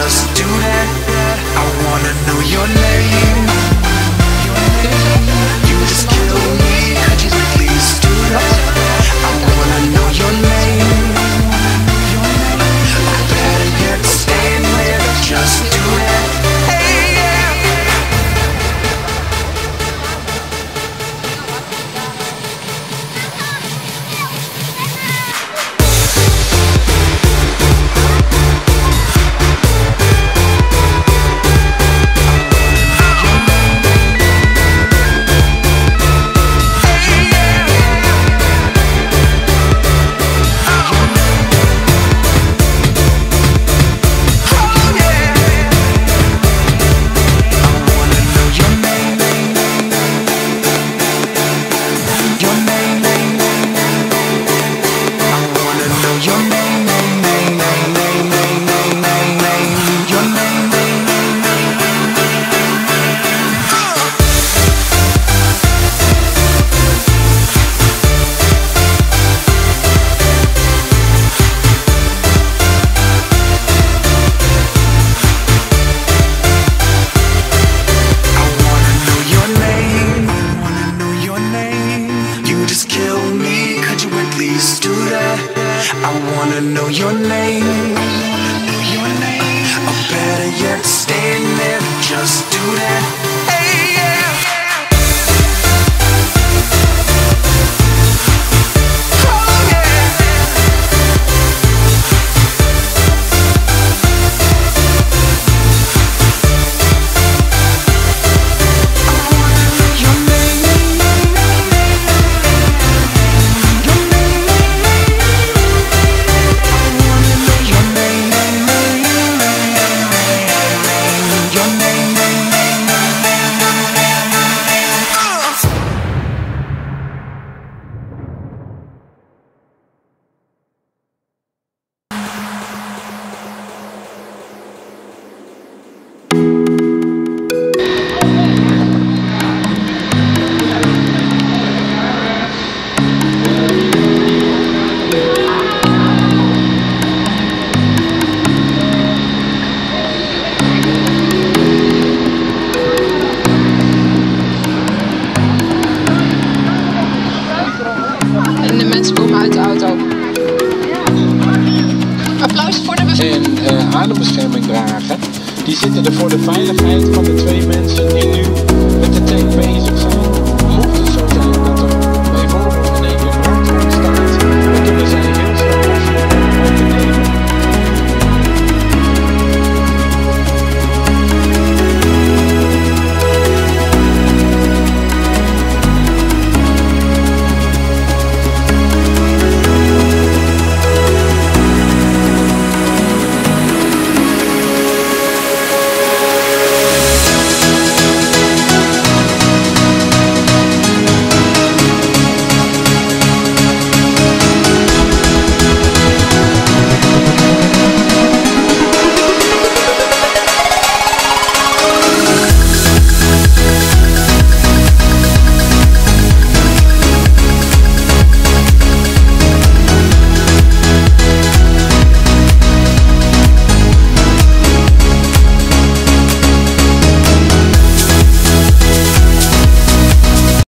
just do that. I wanna know your name. You just kill me, could you please do that? I wanna know your name. Or better yet, stand there, just do that. Hey, yeah. adembescherming dragen. Die zitten er voor de veiligheid van de twee mensen die nu met de tank bezig zijn.